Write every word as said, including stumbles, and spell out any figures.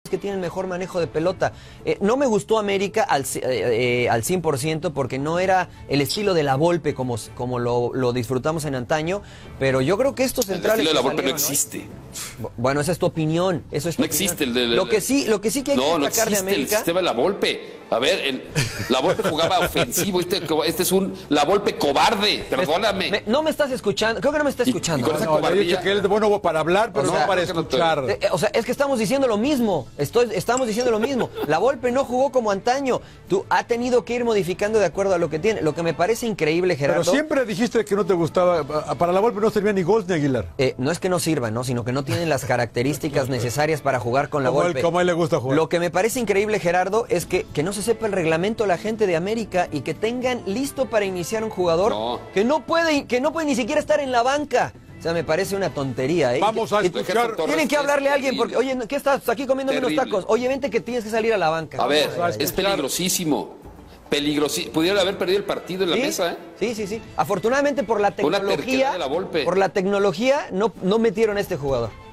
que tienen mejor manejo de pelota. Eh, no me gustó América al, eh, eh, al cien por ciento porque no era el estilo de la Volpe como, como lo, lo disfrutamos en antaño, pero yo creo que estos centrales... El estilo de la Volpe no salieron, existe. ¿no? Bueno, esa es tu opinión. Eso es tu no opinión. existe el de... Lo que sí, lo que sí que hay no, que no destacar existe de América... el sistema de la Volpe. A ver, el, la Volpe jugaba ofensivo, este, este es un... La Volpe cobarde, perdóname. Me, no me estás escuchando, creo que no me está escuchando. Y, y con esa no, le he dicho que él es bueno para hablar, pero o sea, no para no te... escuchar. Eh, eh, o sea, es que estamos diciendo lo mismo. Estoy, estamos diciendo lo mismo. La Volpe no jugó como antaño. Tú ha tenido que ir modificando de acuerdo a lo que tiene. Lo que me parece increíble, Gerardo. Pero siempre dijiste que no te gustaba. Para la Volpe no servía ni Gol ni Aguilar. Eh, no es que no sirvan, ¿no? Sino que no tienen las características necesarias para jugar con la Como, Volpe. él, como a él le gusta jugar. Lo que me parece increíble, Gerardo, es que, que no se sepa el reglamento la gente de América y que tengan listo para iniciar un jugador no. que no puede, que no puede ni siquiera estar en la banca. O sea, me parece una tontería, ¿eh? Vamos a que, escuchar. Tienen que hablarle a alguien porque, oye, ¿qué estás aquí comiendo unos Terrible. tacos? Oye, vente que tienes que salir a la banca. A ver, a es peligrosísimo. Peligrosísimo. Pudieron haber perdido el partido en la ¿Sí? mesa, ¿eh? Sí, sí, sí. Afortunadamente por la Una terquedad tecnología, de la Volpe. por la tecnología no, no metieron a este jugador.